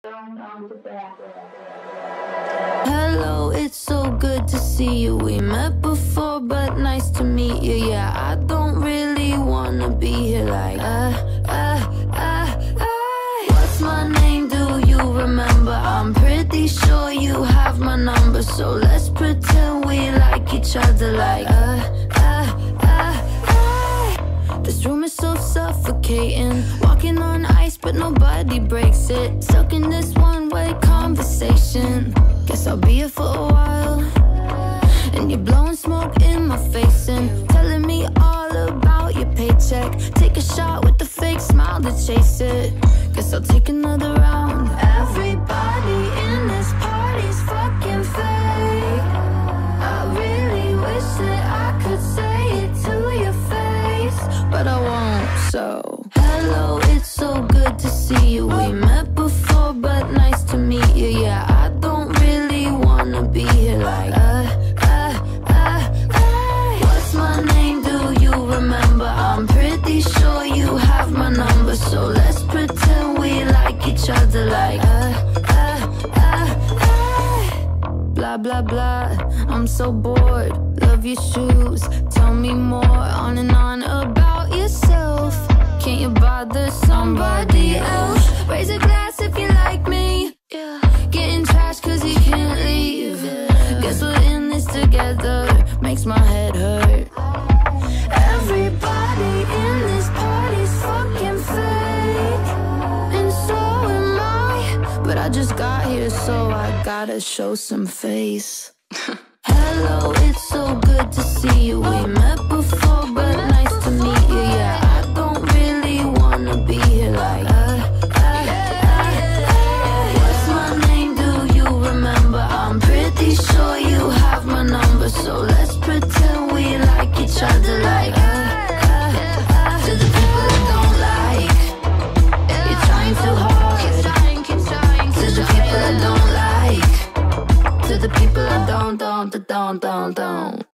Hello, it's so good to see you. We met before, but nice to meet you. Yeah, I don't really wanna be here like what's my name? Do you remember? I'm pretty sure you have my number, so let's pretend we like each other like This room is so suffocating, walking on ice but nobody breaks it. Stuck in this one-way conversation. Guess I'll be here for a while. And you're blowing smoke in my face and telling me all about your paycheck. Take a shot with the fake smile to chase it. Guess I'll take another round. Everybody in this party's fucking fake. I really wish that I could say it to your face, but I won't. So hello, it's so good to see you. We met before, but nice to meet you. Yeah, I don't really wanna be here like what's my name? Do you remember? I'm pretty sure you have my number, so let's pretend we like each other like blah blah blah. I'm so bored. Love your shoes. Tell me more. On and on about yourself. Can't you bother somebody else? Raise a glass if you like me. Yeah. Getting trashed cause you can't leave. Guess we're in this together. Makes my head hurt. Everybody in this party's fucking fake, and so am I. But I just got here, so I gotta show some face. Hello, it's so good to see you. We met before, but nice to meet you. Yeah, I don't really wanna be here like what's my name? Do you remember? I'm pretty sure you have my number, so let's pretend we like each other like to the people that don't like, you're trying too hard. To the people that don't like, to the people that don't